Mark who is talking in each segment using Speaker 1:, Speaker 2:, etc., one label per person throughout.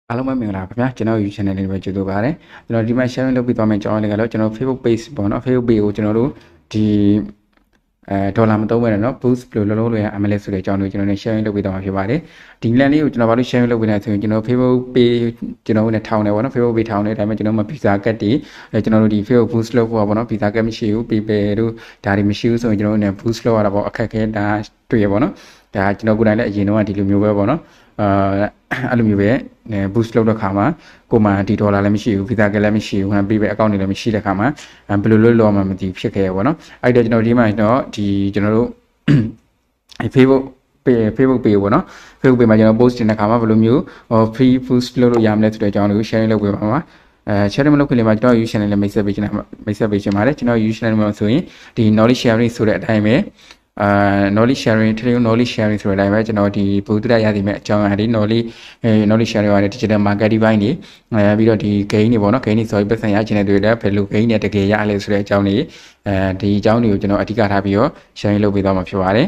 Speaker 1: အားလုံးပဲမင်္ဂလာပါခင်ဗျာကျွန်တော် YouTube channel လေးပဲကြိုဆိုပါရစေကျွန်တော်ဒီမှာ sharing လုပ်ပြီးသွားမယ်ကျွန်တော်လည်းကတော့ကျွန်တော် Facebook page ပေါ့နော် Facebook page ကိုကျွန်တော်တို့ဒီဒေါ်လာမသုံးဘဲနဲ့เนาะ boost လို့လုံးလုံးလွယ်ရ MLS ဆိုတဲ့အကြောင်းကိုကျွန်တော်လည်း sharing လုပ်ပေးသွားမှာဖြစ်ပါတယ်ဒီ link လေးကိုကျွန်တော်ဘာလို့ sharing လုပ်ပေးလဲဆိုရင်ကျွန်တော် Facebook page ကျွန်တော်နဲ့ထောင်းတယ်ပေါ့နော် Facebook page ထောင်းတဲ့အတိုင်းပဲကျွန်တော်မှာ visa card တွေကျွန်တော်တို့ဒီ Facebook boost လုပ်ဖို့ပေါ့နော် visa card မရှိဘူး PayPal တို့ဒါတွေမရှိဘူးဆိုရင်ကျွန်တော်တို့နဲ့ boost လုပ်ရတာပေါ့အခက်ခဲဒါတွေ့ရပေါ့နော်ဒါကျွန်တော်ကိုယ်တိုင်လည်းအရင်တော့ဒီလိုမျိုးပဲပေါ့နော်အဲ့လိုမျိုးပဲ boost လုပ်တဲ့ခါမှာကိုမှဒီဒေါ်လာလည်းမရှိဘူး visa ကလည်းမရှိဘူးဟန်ပေးပဲ account တွေလည်းမရှိတဲ့ခါမှာဘယ်လိုလုပ်လို့မှမသိဖြစ်ခဲ့ရပေါ့နော်အဲ့တော့ကျွန်တော်ဒီမှာတော့ဒီကျွန်တော်တို့ Facebook page ပေါ့နော် Facebook page မှာကျွန်တော် post တင်တဲ့ခါမှာဘယ်လိုမျိုး free boost လုပ်လို့ရမလဲဆိုတဲ့အကြောင်းကို sharing လုပ်ပေးပါမှာshare မလုပ်ခင်လေးမှာကျွန်တော် YouTube channel နဲ့မိတ်ဆက်ပေးချင်ပါတယ်ကျွန်တော် YouTube channel မှာဆိုရင်ဒီ knowledge sharing ဆိုတဲ့အတိုင်းပဲknowledge sharing ထည့် knowledge sharing ဆိုတဲ့အတိုင်းပဲကျွန်တော်ဒီဘုဒ္ဓရသည်မဲ့အကြောင်းအရာတွေ knowledge sharing ရတယ် digital marketing ပိုင်းတွေပြီးတော့ဒီ gain တွေပေါ့နော် gain တွေဆိုပြီးပတ်စံရချင်တဲ့တွေလည်းဘယ်လို gain တွေတကယ်ရလဲဆိုတဲ့အကြောင်းတွေဒီအကြောင်းတွေကိုကျွန်တော်အဓိကထားပြီးတော့ sharing လုပ်ပေးသွားမှာဖြစ်ပါတယ်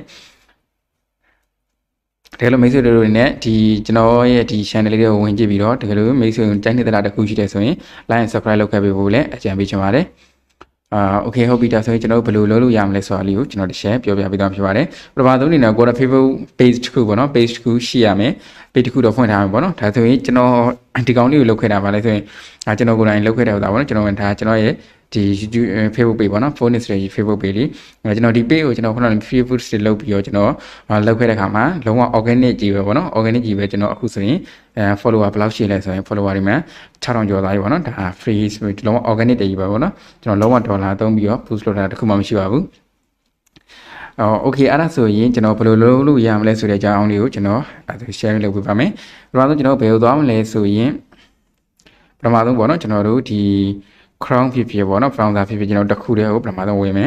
Speaker 1: တကယ်လို့မိတ်ဆွေတို့တွေနဲ့ဒီကျွန်တော်ရဲ့ဒီ channel လေးကိုဝင်ကြည့်ပြီးတော့တကယ်လို့မိတ်ဆွေတို့ကြိုက်နေတဲ့တာတစ်ခုရှိတယ်ဆိုရင် like and subscribe လုပ်ခဲ့ပေးဖို့လည်းအကြံပေးချင်ပါတယ်okay ဟုတ်ပြီဒါဆိုရင်ကျွန်တော်တို့ဘယ်လိုလုပ်လို့ရမလဲဆိုတာလေးကိုကျွန်တော်တစ်ချက်ပြောပြပေးသွားမှာဖြစ်ပါတယ်ပထမဆုံးအနေနဲ့ကိုယ် Facebook page တစ်ခုပေါ့နော် page တစ်ခုရှိရမယ် page တစ်ခုတော့ဖွင့်ထားမှာပေါ့နော်ဒါဆိုရင်ကျွန်တော်ဒီကောင်လေးကိုလုပ်ခဲ့တာပါလဲဆိုရင်ကျွန်တော်ကိုယ်တိုင်လုပ်ခဲ့တဲ့ဥစ္စာပေါ့နော်ကျွန်တော်ဒါကျွန်တော်ရဲ့ဒီ YouTube Facebook page ပေါ့နော် phone is ready Facebook page လေးကျွန်တော်ဒီ page ကိုကျွန်တော်ခုနက free food တွေလုပ်ပြီးတော့ကျွန်တော်လုပ်ခဲ့တဲ့ခါမှာလုံးဝ organic ကြီးပဲပေါ့နော် organic ကြီးပဲကျွန်တော်အခုဆိုရင်follower ဘယ်လောက်ရှိလဲဆိုရင် follower တွေမှာ6000ကျော်သွားပြီပေါ့နော်ဒါ free လုံးဝ organic တွေကြီးပဲပေါ့နော်ကျွန်တော်လုံးဝဒေါ်လာသုံးပြီးတော့ boost လုပ်တာတခုမှမရှိပါဘူးokay အဲ့ဒါဆိုရင်ကျွန်တော်ဘယ်လိုလုပ်လို့ရမလဲဆိုတဲ့အကြောင်းလေးကိုကျွန်တော်share လုပ်ပေးပါမယ်ပထမဆုံးကျွန်တော်ဘယ်လိုသွားမလဲဆိုရင်ပထမဆုံးပေါ့နော်ကျွန်တော်တို့ဒီ Chrome ဖြစ်ဖြစ်ပေါ့နော် browser ဖြစ်ဖြစ်ကျွန်တော်တစ်ခုတည်းကိုပထမဆုံးဝင်မယ်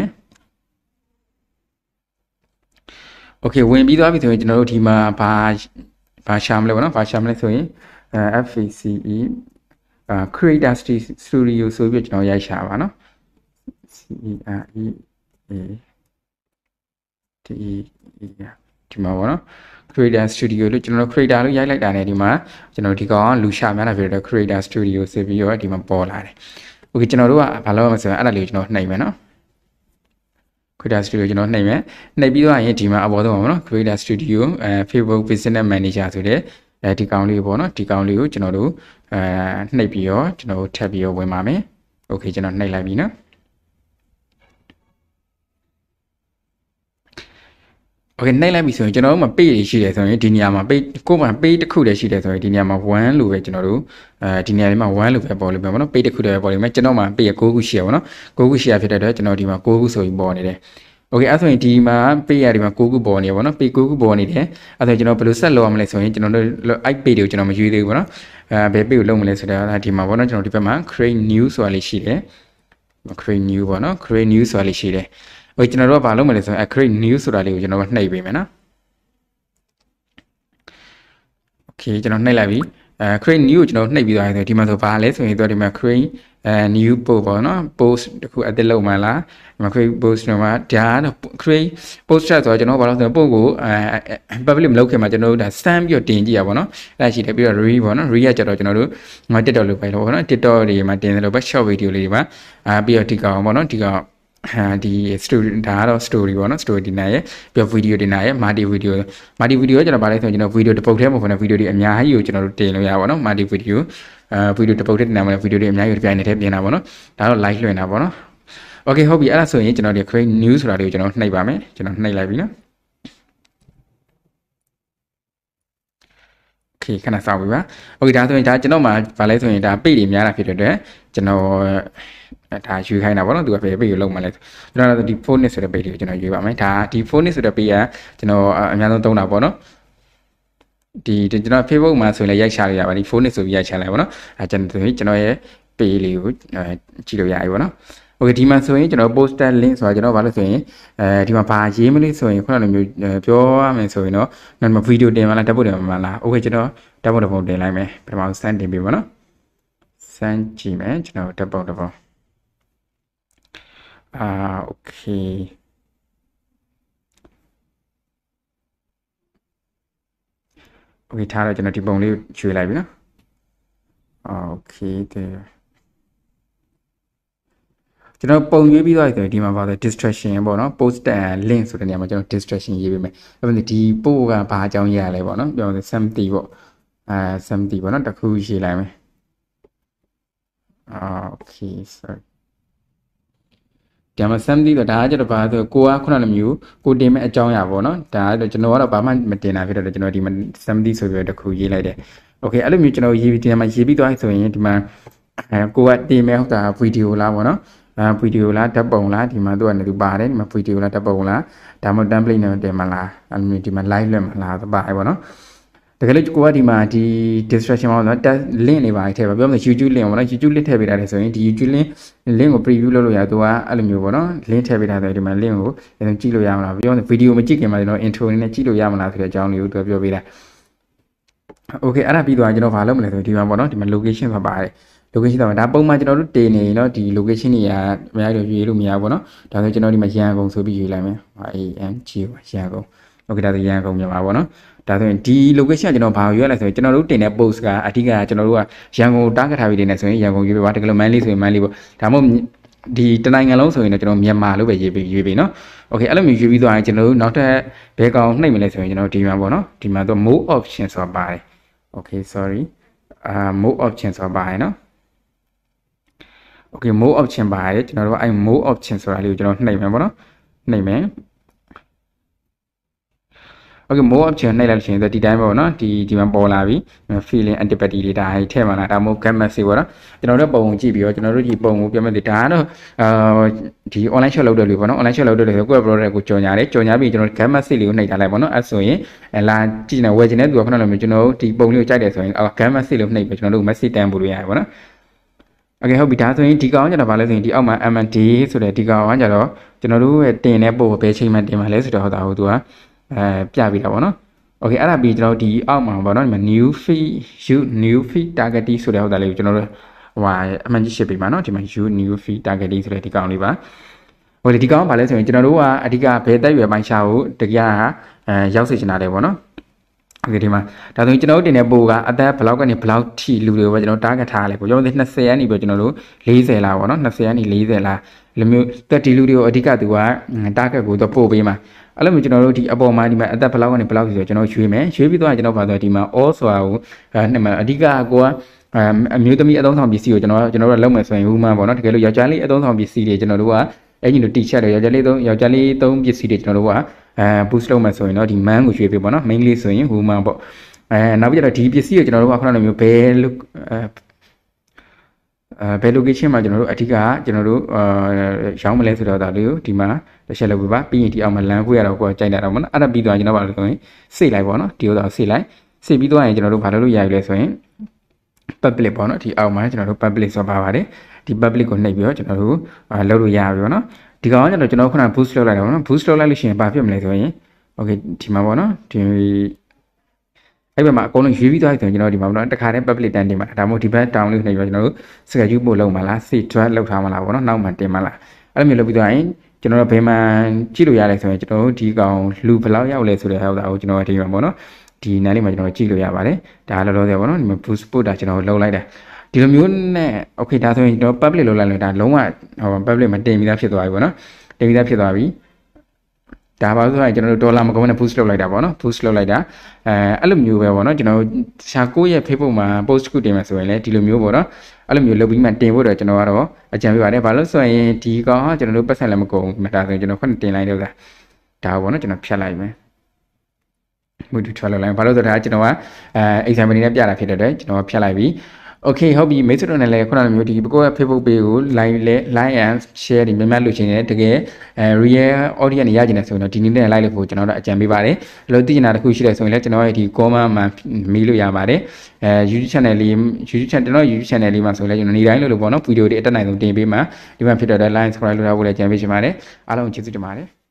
Speaker 1: okay ဝင်ပြီးသွားပြီဆိုရင်ကျွန်တော်တို့ဒီမှာဘာရှာမလဲပေါ့နော်ဘာရှာမလဲဆိုရင် FACE Creator Studio ဆိုပြီးကျွန်တော်ရိုက်ရှာပါနော် ဒီမှာပေါ့နော် Creator Studio လို့ကျွန်တော် Creator လို့ရိုက်လိုက်တာ ਨੇ ဒီမှာကျွန်တော်ဒီကောင်လူရှာများတာဖြစ်တဲ့ Creator Studio ဆိုပြီးတော့ဒီမှာပေါ်လာတယ် okay ကျွန်တော်တို့ကဘာလုပ်ရမလဲဆိုရင်အဲ့ဒါလေးကိုကျွန်တော်နှိပ်မယ်နော် Creator Studio ကျွန်တော်နှိပ်မယ်နှိပ်ပြီးတော့ရင်ဒီမှာအပေါ်ဆုံးပါပေါ့နော် Creator Studio Facebook Business Manager ဆိုတဲ့ဒီကောင်လေးပေါ့နော်ဒီကောင်လေးကိုကျွန်တော်တို့နှိပ်ပြီးတော့ကျွန်တော်တို့ထပ်ပြီးတော့ဝင်ပါမယ် okay ကျွန်တော်နှိပ်လိုက်ပြီနော်okay နှိပ်လိုက်ပြီဆိုရင်ကျွန်တော်တို့မှာ page တွေရှိတယ်ဆိုရင်ဒီနေရာမှာ page ကိုမှ page တစ်ခုတည်းရှိတယ်ဆိုရင်ဒီနေရာမှာ1လို့ပဲကျွန်တော်တို့ဒီနေရာလေးမှာ1လို့ပဲပေါ်လို့ပဲပေါ့နော် page တစ်ခုတည်းပဲပေါ်လိမ့်မယ်ကျွန်တော်မှာ page 9ခုရှိရပါတော့9ခုရှိရဖြစ်တဲ့အတွက်ကျွန်တော်ဒီမှာ9ခုဆိုပြီးပေါ်နေတယ် okay အဲ့ဆိုရင်ဒီမှာ page ရဒီမှာ9ခုပေါ်နေရပါတော့ page 9ခုပေါ်နေတယ်အဲ့ဆိုကျွန်တော်ဘယ်လိုဆက်လုပ်ရမလဲဆိုရင်ကျွန်တော်တို့အဲ့ page တွေကိုကျွန်တော်မရွေးသေးဘူးပေါ့နော်ဘယ် page ကိုလုပ်မလဲဆိုတော့ဒီမှာပေါ့နော်ကျွန်တော်ဒီဘက်မှာ create new ဆိုတာလေးရှိတယ် create new ပေါ့နော် create new ဆိုတာလေးရှိတယ်okay ကျွန်တော်တို့ကဘာလုပ်မလဲဆိုရင် create new ဆိုတာလေးကိုကျွန်တော်နှိပ်ပေးမယ်နော် okay ကျွန်တော်နှိပ်လိုက်ပြီcreate new ကိုကျွန်တော်နှိပ်ပြီးသွားရင်ဒီမှာဆိုဘာလဲဆိုရင်ဒီမှာ create new post ပေါ့နော် post တခုအသစ်လုပ်မှလားဒီမှာ create post တော့မှာဒါ create post ဆိုတော့ကျွန်တော်ဘာလို့ဆိုရင် post ကိုpublic မလုပ်ခင်မှာကျွန်တော်တို့ဒါ stamp ပြီးတော့တင်ကြည့်ရပါတော့အဲ့ရှိတယ်ပြီးတော့ re ပေါ့နော် re ကကြတော့ကျွန်တော်တို့ TikTok လုပ်ပိုင်လို့ပေါ့နော် TikTok တွေမှာတင်တယ်လို့ပဲ short video လေးတွေမှာပြီးတော့ဒီကောင်ပေါ့နော်ဒီကောင်ဒီ story ဒါကတော့ story ပေါ့နော် story တင်နိုင်ရဲ့ပြီးတော့ video တင်နိုင်ရဲ့ multi video ကကျွန်တော်ဗာလဲဆိုရင်ကျွန်တော် video တစ်ပုတ်ထဲမှာပေါ့နော် video တွေအများကြီးကိုကျွန်တော်တို့တင်လို့ရပါတော့ multi video video တစ်ပုတ်ထဲတင်နိုင်မှာ video တွေအများကြီးတစ်ပြိုင်နက်တည်းပြင်တာပေါ့နော်ဒါတော့ live လွှင့်တာပေါ့နော် okay ဟုတ်ပြီအဲ့ဒါဆိုရင်ကျွန်တော်ဒီ create new ဆိုတာလေးကိုကျွန်တော်နှိပ်ပါမယ်ကျွန်တော်နှိပ်လိုက်ပြီနော် okay ခဏစောင့်ပြီပါ okay ဒါဆိုရင်ဒါကျွန်တော်မှာဗာလဲဆိုရင်ဒါ page တွေများတာဖြစ်တဲ့အတွက်ကျွန်တော်ဒါရွေးခိုင်းတာပေါ့နော်သူကဘယ် page ကိုလုံးမလဲကျွန်တော်ဒီ phone ဆိုတဲ့ page ကိုကျွန်တော်ရွေးပါမယ်ဒါဒီ phone ဆိုတဲ့ page ကကျွန်တော်အများဆုံးသုံးတာပေါ့နော်ဒီကျွန်တော် Facebook မှာဆိုရင်လည်းရိုက်ချလို့ရပါဒီ phone ဆိုပြီးရိုက်ချလိုက်ပါတော့ကျွန်တော်ရဲ့ page လေးကိုကြည့်လို့ရပြီပေါ့နော် okay ဒီမှာဆိုရင်ကျွန်တော် poster link ဆိုတာကျွန်တော်ဘာလို့ဆိုရင်ဒီမှာဘာရေးမလို့ဆိုရင်ခုနကလိုမျိုးပြောရမယ်ဆိုရင်တော့နောက်မှာ video တင်မလားဓာတ်ပုံတင်မလား okay ကျွန်တော်ဓာတ်ပုံတင်လိုက်မယ်ပထမဆုံး send တင်ပေးပါနော် send ကြည့်မယ်ကျွန်တော်ဓာတ်ပုံokay okay ထားတော့ကျွန်တော်ဒီပုံလေးကိုရွှေ့လိုက်ပြီနော် okay တဲ့ကျွန်တော်ပုံရွေးပြီးသွားပြီဆိုရင်ဒီမှာပါတယ် distraction ပေါ့နော် post and link ဆိုတဲ့နေရာမှာကျွန်တော် distraction ရေးပေးမယ်အဲ့ဒါဒီ post ကဘာအကြောင်းရရလဲပေါ့နော်ပြောမယ် something ပေါ့something ပေါ့နော်တစ်ခုရေးလိုက်မယ် okay sorry ဒီမှာ something ဆိုတာဒါကကျတော့ဘာဆိုကိုကခုနလိုမျိုးကိုတင်မဲ့အကြောင်းအရာပေါ့နော်ဒါကတော့ကျွန်တော်ကတော့ဘာမှမတင်တာဖြစ်တော့ကျွန်တော်ဒီမှာ something ဆိုပြီးတော့တစ်ခုရေးလိုက်တယ် okay အဲ့လိုမျိုးကျွန်တော်ရေးပြီးဒီမှာရေးပြီးသွားပြီဆိုရင်ဒီမှာကိုကတင်မဲ့ဟုတ်တာဗီဒီယိုလားပေါ့နော်ဗီဒီယိုလားဓာတ်ပုံလားဒီမှာသူကနေသူပါတယ်ဒီမှာဗီဒီယိုလားဓာတ်ပုံလားဒါမှမဟုတ် template နဲ့တင်မလားအဲ့လိုမျိုးဒီမှာ live လွှင့်မလားသပါတယ်ပေါ့နော်တကယ်လို့ကိုကဒီမှာဒီ distraction မှာတော့ link တွေပါထည့်ပါပြောမယ် YouTube link ပေါ့နော် YouTube link ထည့်ပေးတာလေဆိုရင်ဒီ YouTube link ကို preview လုပ်လို့ရသူကအဲ့လိုမျိုးပေါ့နော် link ထည့်ပေးတာဆိုရင်ဒီမှာ link ကိုကြည့်လို့ရမလားပြောမယ် video မကြည့်ခင်မှာကျွန်တော် intro အနေနဲ့ကြည့်လို့ရမလားဆိုတဲ့အကြောင်းလေးကိုသူပြောပေးတာ okay အဲ့ဒါပြီးတော့ကျွန်တော်ဘာလုပ်မလဲဆိုရင်ဒီမှာပေါ့နော်ဒီမှာ location ဆိုပါတယ် location ဆိုတာဒါပုံမှန်ကျွန်တော်တို့တင်နေเนาะဒီ location တွေကအများကြီးရွေးလို့မရဘူးเนาะဒါဆိုကျွန်တော်ဒီမှာရန်ကုန်ဆိုပြီးရွေးလိုက်မယ် ANG ရန်ကုန် okay ဒါဆိုရန်ကုန်မြန်မာပေါ့เนาะဒါဆိုရင်ဒီ location ကကျွန်တော်ဘာရွေးလိုက်ဆိုရင်ကျွန်တော်တို့တင်တဲ့ post ကအဓိကကျွန်တော်တို့ကရန်ကုန် target ထားပြီးတင်နေဆိုရင်ရန်ကုန်ရွေးပေးပါတကယ်လို့ Manly ဆိုရင် Manly ပေါ့ဒါမှမဟုတ်ဒီတနိုင်ငံလုံးဆိုရင်တော့ကျွန်တော်မြန်မာလို့ပဲရွေးပေးเนาะ okay အဲ့လိုမျိုးရွေးပြီးသွားရင်ကျွန်တော်တို့နောက်ထပ်ဘယ်ကောင်နှိပ်မလဲဆိုရင်ကျွန်တော်ဒီမှာပေါ့เนาะဒီမှာတော့ more option ဆိုတာပါတယ် okay sorry more option ဆိုတာပါတယ်เนาะokay more option ပါတယ်ကျွန်တော်တို့အဲ့ more option ဆိုတာလေးကိုကျွန်တော်နှိပ်မယ်ပေါ့နော်နှိပ်မယ် okay more option နှိပ်လိုက်လို့ရှိရင်ဒီတိုင်းပေါ့နော်ဒီမှာပေါ်လာပြီ feeling antipathy တွေဒါထည့်မှာလားဒါမှမဟုတ် gut message ပေါ့နော်ကျွန်တော်တို့ပုံကြည့်ပြီးတော့ကျွန်တော်တို့ဒီပုံကိုပြောမယ်ဒီဒါကတော့ဒီ online shop လုပ်တယ်လို့ပေါ့နော် online shop လုပ်တယ်လို့ဆိုကိုယ့် product ကိုကြော်ညာတယ်ကြော်ညာပြီးကျွန်တော် gut message လေးကိုနှိပ်ထားလိုက်ပေါ့နော်အဲ့ဆိုရင်လာကြည့်နေဝယ်ချင်တဲ့သူကခဏလိုမျိုးကျွန်တော်တို့ဒီပုံလေးကိုကြိုက်တယ်ဆိုရင် gut message လေးကိုနှိပ်ပြီးကျွန်တော်တို့ message တန်းပို့လို့ရတယ်ပေါ့နော်okay ဟုတ်ပြီဒါဆိုရင်ဒီကောင်ကျတော့ဗာလဲဆိုရင်ဒီအောက်မှာ MND ဆိုတဲ့ဒီကောင်ကကျတော့ကျွန်တော်တို့ရဲ့တင်တဲ့ပို့ဘယ်ချိန်မှတင်မှာလဲဆိုတော့ဟောတာဟိုသူကပြပြီးတာပေါ့နော် okay အဲ့ဒါပြီးကျွန်တော်ဒီအောက်မှာပေါ့နော်ဒီမှာ new feed targeting ဆိုတဲ့ဟောတာလေးကိုကျွန်တော်တို့ဟို MND ရှစ်ပေးပါနော်ဒီမှာ new feed targeting ဆိုတဲ့ဒီကောင်လေးပါဟိုဒီကောင်ကဗာလဲဆိုရင်ကျွန်တော်တို့ကအဓိကဘယ်တက်ရွယ်ပိုင်းရှာကိုတကယ်ရောက်စေချင်တာလေပေါ့နော်okay ဒီမှာဒါဆိုရင်ကျွန်တော်တို့တင်တဲ့ပို့ကအသက်ဘလောက်ကနေဘလောက်ထိလူတွေကိုကျွန်တော် target ထားရလဲပေါ့ကျွန်တော်20ကနေပြီးကျွန်တော်တို့40လားပေါ့နော်20ကနေ40လားဒီမျိုးတက်ဒီလူတွေကိုအဓိကသူက target ကိုတော့ပို့ပေးမှာအဲ့လိုမျိုးကျွန်တော်တို့ဒီအပေါ်မှာဒီမှာအသက်ဘလောက်ကနေဘလောက်ဆိုတော့ကျွန်တော်ရွှေ့မယ်ရွှေ့ပြီးတော့ကျွန်တော်ပါဆိုဒီမှာ all ဆိုတာကိုနှစ်မှာအဓိကကိုကအမျိုးသမီးအသုံးဆောင်ပစ္စည်းကိုကျွန်တော်တို့လုပ်မယ်ဆိုရင် woman ပေါ့နော်တကယ်လို့ယောက်ျားလေးအသုံးဆောင်ပစ္စည်းတွေကျွန်တော်တို့ကအဲ့ဒီလို t-shirt တွေယောက်ျားလေးသုံးပစ္စည်းတွေကျွန်တော်တို့ကboost လုပ်မယ်ဆိုရင်တော့ဒီ man ကိုရွှေ့ပေးပေါ့နော် main လေးဆိုရင် woman ပေါ့နောက်ပြီးတော့ဒီပစ္စည်းကိုကျွန်တော်တို့ကခုနကမျိုးဘယ်location မှာကျွန်တော်တို့အထက်ကကျွန်တော်တို့ရောင်းမလဲဆိုတော့ဒါလေးကိုဒီမှာတစ်ချက်လုပ်ပြပါပြီးရင်ဒီအောက်မှာလမ်းခွေးရတော့ကိုယ်ကြိုက်တာတော့ပေါ့နော်အဲ့ဒါပြီးသွားကျွန်တော်ပါလို့ဆိုရင်စိတ်လိုက်ပေါ့နော်ဒီဥစ္စာစိတ်လိုက်စိတ်ပြီးသွားရင်ကျွန်တော်တို့ဘာလုပ်လို့ရပြီလဲဆိုရင် public ပေါ့နော်ဒီအောက်မှာကျွန်တော်တို့ public ဆိုပါပါတယ်ဒီ public ကိုနှိပ်ပြီးတော့ကျွန်တော်တို့လုပ်လို့ရပြီပေါ့နော်ဒီကောင်ကကျွန်တော်ခုန boost လုပ်လိုက်တာပေါ့နော် boost လုပ်လိုက်လို့ရှိရင်ဘာဖြစ်မလဲဆိုရင် okay ဒီမှာပေါ့နော်ဒီအဲ့ဘက်မှာအကုန်လုံးရွေးပြီးသွားပြီဆိုရင်ကျွန်တော်ဒီမှာပေါ့နော်တခါတည်း public တန်းတင်မှာဒါမှမဟုတ်ဒီဘက် down လေးနှိပ်ပြီးကျွန်တော်တို့ schedule ပို့လုပ်မှာလား save draft လုပ်ထားမှာလားပေါ့နော်နောက်မှတင်မှာလားအဲ့လိုမျိုးလုပ်ပြီးသွားရင်ကျွန်တော်တို့ဘယ်မှာကြည့်လို့ရလဲဆိုရင်ကျွန်တော်တို့ဒီကောင်လူဘယ်လောက်ရောက်လဲဆိုတဲ့ဟောတာကိုကျွန်တော်ဒီမှာပေါ့နော်ဒီနားလေးမှာကျွန်တော်ကြည့်လို့ရပါတယ်ဒါလောလောဆယ်ပေါ့နော်ဒီမှာ boost post တာကျွန်တော်လုပ်လိုက်တယ်ဒီလိုမျိုးနဲ့ okay ဒါဆိုရင်ကျွန်တော် public လုပ်လိုက်လို့ဒါလုံးဝဟို public မတင်ပြီးသားဖြစ်သွားပြီပေါ့နော်တင်ပြီးသားဖြစ်သွားပြီဒါပါဆိုရင်ကျွန်တော်တို့ဒေါ်လာမကုန်နဲ့ boost လုပ်လိုက်တာပေါ့နော် boost လုပ်လိုက်တာအဲ့လိုမျိုးပဲပေါ့နော်ကျွန်တော်ရှာကိုရဲ့ Facebook မှာ post ခုတင်မယ်ဆိုရင်လည်းဒီလိုမျိုးပေါ့နော်အဲ့လိုမျိုးလုပ်ပြီးမှတင်ဖို့တော့ကျွန်တော်ကတော့အကြံပေးပါတယ်ဘာလို့ဆိုရင်ဒီကောင်ကကျွန်တော်တို့ပတ်စံလည်းမကုန်ဘူးဒါဆိုရင်ကျွန်တော်ခုနတင်လိုက်တော့ဒါပေါ့နော်ကျွန်တော်ဖြတ်လိုက်မယ်မူတူထွက်လိုက်ဘာလို့ဆိုတော့ကျွန်တော်ကexam အနေနဲ့ပြတာဖြစ်တဲ့အတွက်ကျွန်တော်ဖြတ်လိုက်ပြီokay ဟုတ်ပြီမိတ်ဆွေတို့နဲ့လည်းခုနကမျိုးဒီကိုယ့်ရဲ့ Facebook page ကို like and share ဒီများလို့ရှိရင်တကယ် real audience ရကြတယ်ဆိုရင်တော့ဒီနည်းနဲ့ like လို့ဖို့ကျွန်တော်တို့အကြံပေးပါတယ်ဘယ်လိုသိချင်တာတခုရှိတယ်ဆိုရင်လည်းကျွန်တော်ရဲ့ဒီ comment မှာမေးလို့ရပါတယ်YouTube channel လေး YouTube channel လေးမှာဆိုလည်းကျွန်တော်နေတိုင်းလို့ပေါ့နော်ဗီဒီယိုတွေအတက်နိုင်ဆုံးတင်ပေးမှာဒီမှာဖြစ်တော့ like subscribe လုပ်ထားဖို့လည်းကြံပေးချင်ပါတယ်အားလုံးကျေးဇူးတင်ပါတယ်